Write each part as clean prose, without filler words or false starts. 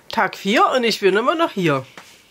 Tag 4 und ich bin immer noch hier.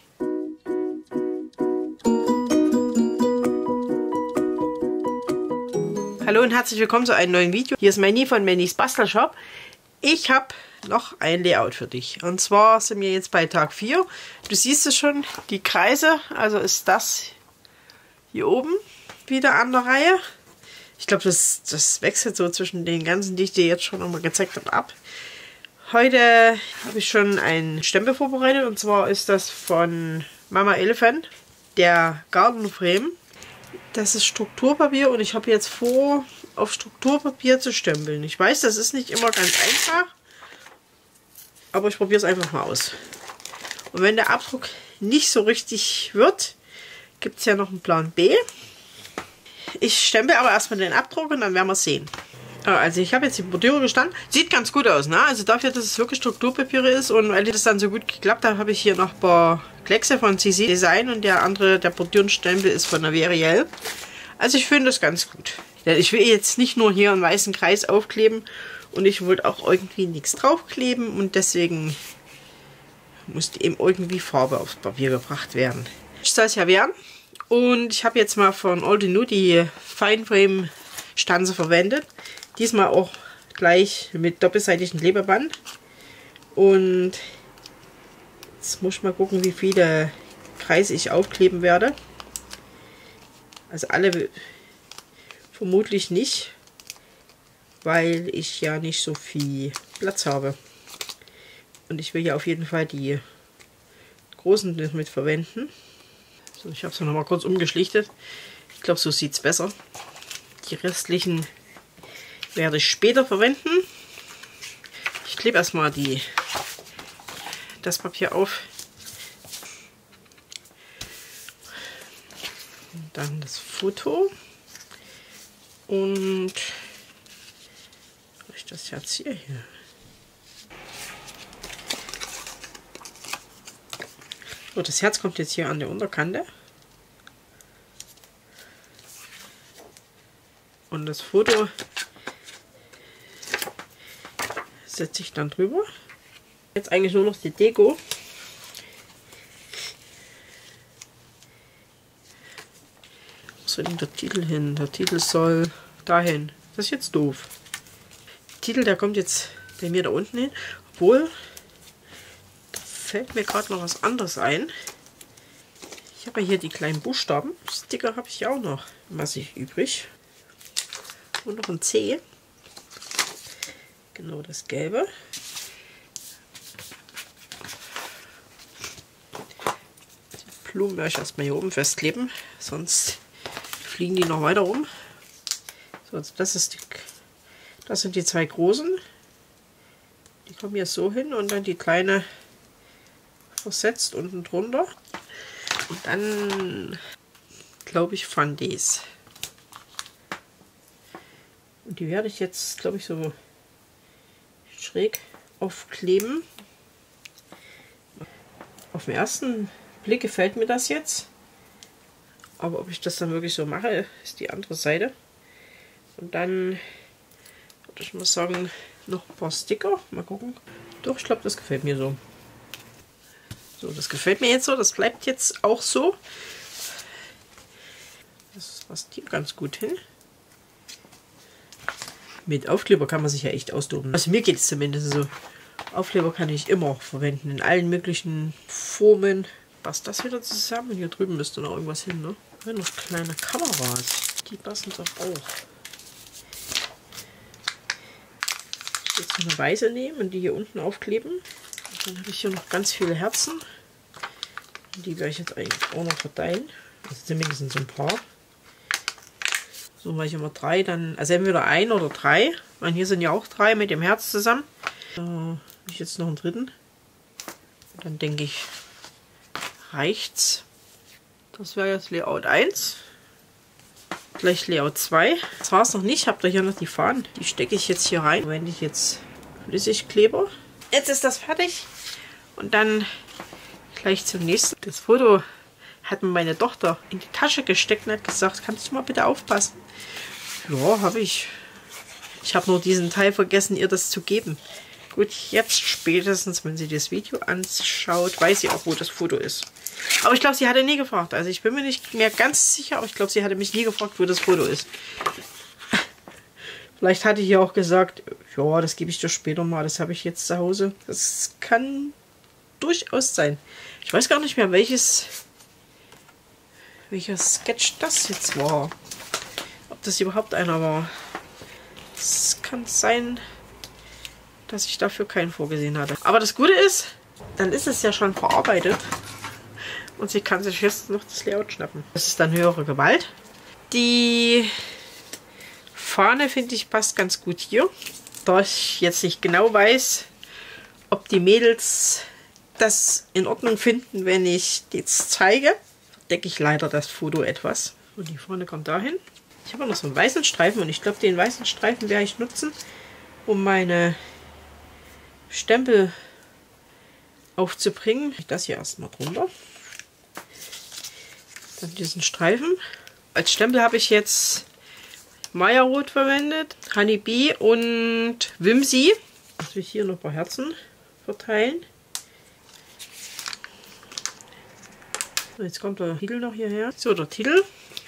Hallo und herzlich willkommen zu einem neuen Video. Hier ist Manny von Mannys Bastelshop. Ich habe noch ein Layout für dich. Und zwar sind wir jetzt bei Tag 4. Du siehst es schon, die Kreise, also ist das hier oben wieder an der Reihe. Ich glaube, das wechselt so zwischen den ganzen, die ich dir jetzt schon einmal gezeigt habe, ab. Heute habe ich schon einen Stempel vorbereitet und zwar ist das von Mama Elephant, der Garden Frame. Das ist Strukturpapier und ich habe jetzt vor, auf Strukturpapier zu stempeln. Ich weiß, das ist nicht immer ganz einfach, aber ich probiere es einfach mal aus. Und wenn der Abdruck nicht so richtig wird, gibt es ja noch einen Plan B. Ich stempel aber erstmal den Abdruck und dann werden wir sehen. Also ich habe jetzt die Bordüre gestanden. Sieht ganz gut aus, ne? Also dafür, dass es wirklich Strukturpapiere ist und weil das dann so gut geklappt hat, habe ich hier noch ein paar Kleckse von CC Design und der andere, der Bordürenstempel, ist von der Veriel. Also ich finde das ganz gut. Ja, ich will jetzt nicht nur hier einen weißen Kreis aufkleben und ich wollte auch irgendwie nichts draufkleben und deswegen musste eben irgendwie Farbe aufs Papier gebracht werden. Ich soll es ja werden und ich habe jetzt mal von Aldi Nu die Fine Frame Stanze verwendet. Diesmal auch gleich mit doppelseitigem Klebeband. Und jetzt muss ich mal gucken, wie viele Kreise ich aufkleben werde. Also alle vermutlich nicht, weil ich ja nicht so viel Platz habe. Und ich will ja auf jeden Fall die großen mit verwenden. So, ich habe es noch mal kurz umgeschlichtet. Ich glaube, so sieht es besser. Die restlichen werde ich später verwenden. Ich klebe erstmal das Papier auf. Und dann das Foto. Und ich das Herz hier. So, das Herz kommt jetzt hier an der Unterkante. Und das Foto setze ich dann drüber. Jetzt eigentlich nur noch die Deko. Wo soll denn der Titel hin? Der Titel soll dahin. Das ist jetzt doof. Der Titel, der kommt jetzt bei mir da unten hin. Obwohl, da fällt mir gerade noch was anderes ein. Ich habe ja hier die kleinen Buchstaben. Sticker habe ich ja auch noch massig übrig. Und noch ein C. Genau das Gelbe. Die Blumen werde ich erstmal hier oben festkleben, sonst fliegen die noch weiter rum. So, das sind die zwei großen. Die kommen hier so hin und dann die kleine versetzt unten drunter. Und dann glaube ich Fandis. Und die werde ich jetzt, glaube ich, so schräg aufkleben. Auf den ersten Blick gefällt mir das jetzt. Aber ob ich das dann wirklich so mache, ist die andere Seite. Und dann würde ich mal sagen, noch ein paar Sticker. Mal gucken. Doch, ich glaube, das gefällt mir so. So, das gefällt mir jetzt so. Das bleibt jetzt auch so. Das passt hier ganz gut hin. Mit Aufkleber kann man sich ja echt austoben. Also mir geht es zumindest so. Aufkleber kann ich immer verwenden. In allen möglichen Formen. Passt das wieder zusammen? Hier drüben müsste noch irgendwas hin, ne? Ja, noch kleine Kameras. Die passen doch auch. Jetzt eine weiße nehmen und die hier unten aufkleben. Und dann habe ich hier noch ganz viele Herzen. Und die werde ich jetzt eigentlich auch noch verteilen. Also zumindest so ein paar. So mache ich immer 3, dann, also entweder 1 oder 3. Und hier sind ja auch 3 mit dem Herz zusammen. So, ich jetzt noch einen dritten. Und dann denke ich, reicht's. Das wäre jetzt Layout 1. Gleich Layout 2. Das war es noch nicht. Habt ihr hier noch die Fahnen? Die stecke ich jetzt hier rein. Verwende ich jetzt Flüssigkleber. Jetzt ist das fertig. Und dann gleich zum nächsten. Das Foto hat mir meine Tochter in die Tasche gesteckt und hat gesagt, kannst du mal bitte aufpassen? Ja, habe ich. Ich habe nur diesen Teil vergessen, ihr das zu geben. Gut, jetzt spätestens, wenn sie das Video anschaut, weiß sie auch, wo das Foto ist. Aber ich glaube, sie hatte nie gefragt. Also ich bin mir nicht mehr ganz sicher, aber ich glaube, sie hatte mich nie gefragt, wo das Foto ist. Vielleicht hatte ich ja auch gesagt, ja, das gebe ich dir später mal, das habe ich jetzt zu Hause. Das kann durchaus sein. Ich weiß gar nicht mehr, welcher Sketch das jetzt war. Ob das überhaupt einer war. Es kann sein, dass ich dafür keinen vorgesehen hatte. Aber das Gute ist, dann ist es ja schon verarbeitet. Und sie kann sich jetzt noch das Layout schnappen. Das ist dann höhere Gewalt. Die Fahne, finde ich, passt ganz gut hier. Da ich jetzt nicht genau weiß, ob die Mädels das in Ordnung finden, wenn ich jetzt zeige, decke ich leider das Foto etwas. Und die Fahne kommt dahin. Ich habe noch so einen weißen Streifen und ich glaube, den weißen Streifen werde ich nutzen, um meine Stempel aufzubringen. Das hier erstmal drunter. Dann diesen Streifen. Als Stempel habe ich jetzt Meierrot verwendet, Honeybee und Whimsy. Jetzt will ich hier noch ein paar Herzen verteilen. So, jetzt kommt der Titel noch hierher. So, der Titel.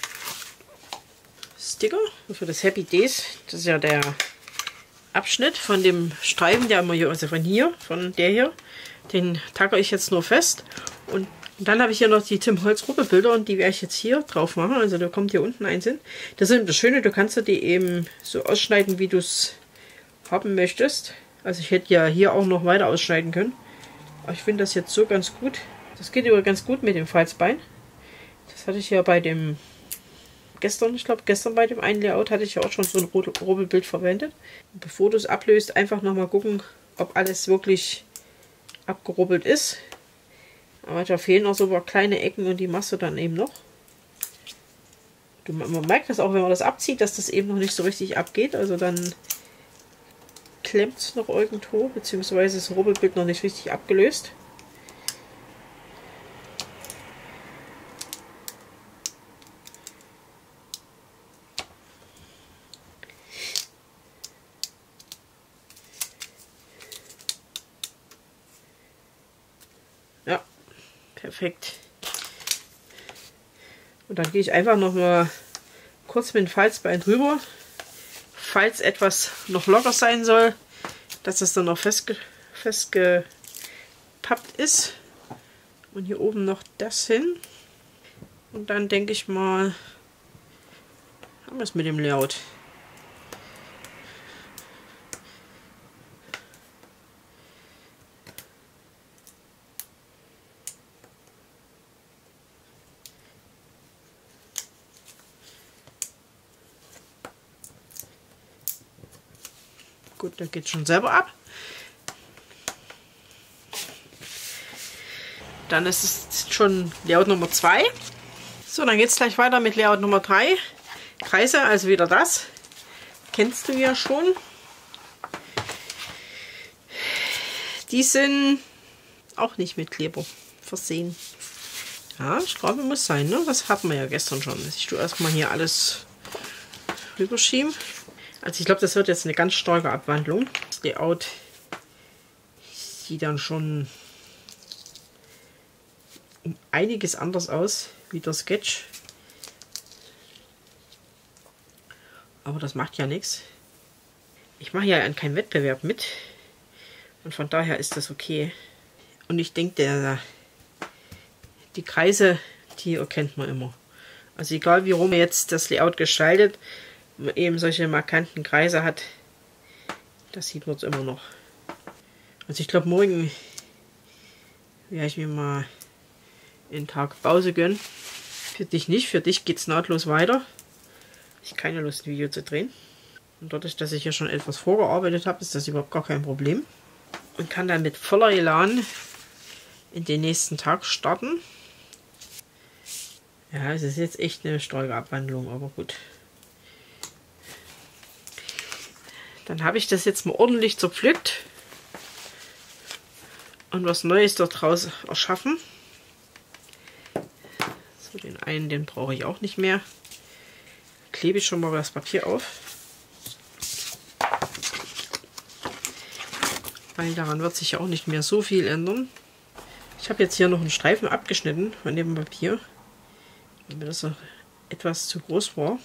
Sticker für das Happy Days. Das ist ja der Abschnitt von dem Streifen, der immer hier, also von der hier. Den tacke ich jetzt nur fest. Und dann habe ich hier noch die Tim Holtz Rubbelbilder und die werde ich jetzt hier drauf machen. Also da kommt hier unten eins hin. Das ist das Schöne, du kannst die eben so ausschneiden, wie du es haben möchtest. Also ich hätte ja hier auch noch weiter ausschneiden können. Aber ich finde das jetzt so ganz gut. Das geht aber ganz gut mit dem Falzbein. Das hatte ich ja bei dem gestern bei dem einen Layout hatte ich ja auch schon so ein Rubbelbild verwendet. Und bevor du es ablöst, einfach nochmal gucken, ob alles wirklich abgerubbelt ist. Aber da fehlen auch so ein paar kleine Ecken und die machst du dann eben noch. Man merkt das auch, wenn man das abzieht, dass das eben noch nicht so richtig abgeht. Also dann klemmt es noch irgendwo, beziehungsweise ist das Rubbelbild noch nicht richtig abgelöst. Ja, perfekt. Und dann gehe ich einfach noch mal kurz mit dem Falzbein drüber, falls etwas noch locker sein soll, dass es dann noch festgepappt ist. Und hier oben noch das hin. Und dann denke ich mal, haben wir es mit dem Layout. Gut, da geht es schon selber ab. Dann ist es schon Layout Nummer 2. So, dann geht es gleich weiter mit Layout Nummer 3. Kreise, also wieder das. Kennst du ja schon. Die sind auch nicht mit Kleber versehen. Ja, ich glaube, muss sein, ne? Das hatten wir ja gestern schon. Ich tue erstmal hier alles rüberschieben. Also ich glaube, das wird jetzt eine ganz starke Abwandlung. Das Layout sieht dann schon um einiges anders aus wie der Sketch. Aber das macht ja nichts. Ich mache ja an keinem Wettbewerb mit. Und von daher ist das okay. Und ich denke, die Kreise, die erkennt man immer. Also egal wie rum man jetzt das Layout gestaltet, wenn man eben solche markanten Kreise hat, das sieht man immer noch. Also ich glaube, morgen werde ich mir mal einen Tag Pause gönnen. Für dich nicht, für dich geht es nahtlos weiter. Ich habe keine Lust, ein Video zu drehen. Und dadurch, dass ich hier schon etwas vorgearbeitet habe, ist das überhaupt gar kein Problem. Und kann dann mit voller Elan in den nächsten Tag starten. Ja, es ist jetzt echt eine starke Abwandlung, aber gut. Dann habe ich das jetzt mal ordentlich zerpflückt und was Neues daraus erschaffen. So, den einen, den brauche ich auch nicht mehr. Klebe ich schon mal das Papier auf. weil daran wird sich ja auch nicht mehr so viel ändern. Ich habe jetzt hier noch einen Streifen abgeschnitten von dem Papier, weil mir das noch etwas zu groß war.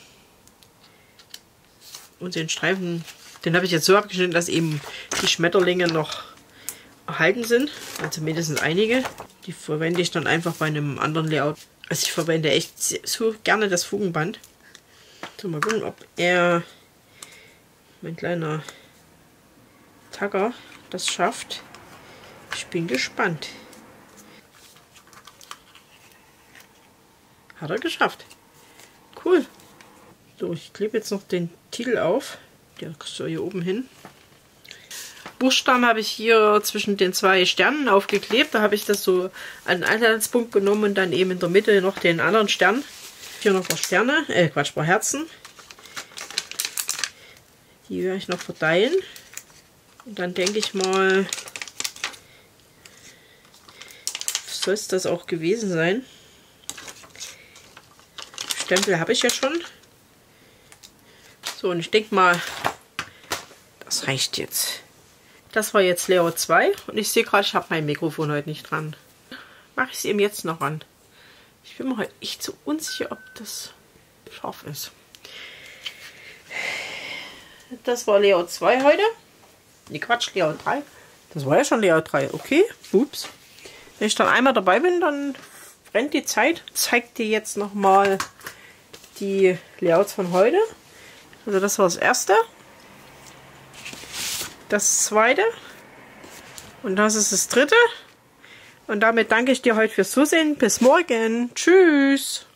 Und den Streifen, den habe ich jetzt so abgeschnitten, dass eben die Schmetterlinge noch erhalten sind. Also mindestens einige. Die verwende ich dann einfach bei einem anderen Layout. Also ich verwende echt so gerne das Fugenband. So, mal gucken, ob mein kleiner Tacker das schafft. Ich bin gespannt. Hat er geschafft. Cool. So, ich klebe jetzt noch den Titel auf. Der soll hier oben hin. Buchstaben habe ich hier zwischen den 2 Sternen aufgeklebt. Da habe ich das so als Anhaltspunkt genommen und dann eben in der Mitte noch den anderen Stern. Hier noch ein paar Sterne, ein paar Herzen. Die werde ich noch verteilen. Und dann denke ich mal, soll es das auch gewesen sein. Stempel habe ich ja schon. So, und ich denke mal, das reicht jetzt. Das war jetzt Layout 2 und ich sehe gerade, ich habe mein Mikrofon heute nicht dran. Mache ich es eben jetzt noch an. Ich bin mir heute echt so unsicher, ob das scharf ist. Das war Layout 2 heute. Ne, Quatsch, Layout 3. Das war ja schon Layout 3. Okay, ups. Wenn ich dann einmal dabei bin, dann rennt die Zeit. Zeigt dir jetzt nochmal die Layouts von heute. Also das war das erste. Das zweite. Und das ist das dritte. Und damit danke ich dir heute fürs Zusehen. Bis morgen. Tschüss.